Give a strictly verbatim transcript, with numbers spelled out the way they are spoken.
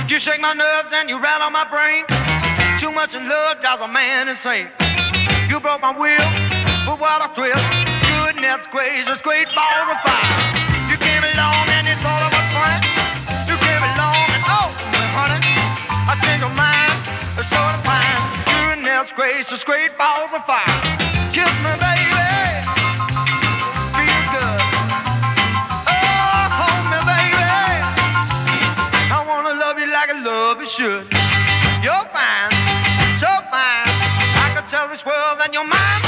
You shake my nerves and you rattle my brain. Too much in love drives a man insane. You broke my will, but what a thrill. Goodness gracious, great balls of fire. You came along and you thought I was fine. You came along and oh, honey, I changed your mind, it's sort of fine. Goodness gracious, great balls of fire. Kiss me, baby, feels good. Oh, hold me, baby, I wanna love you like I love you should. You're fine, so fine, I could tell this world that you're mine.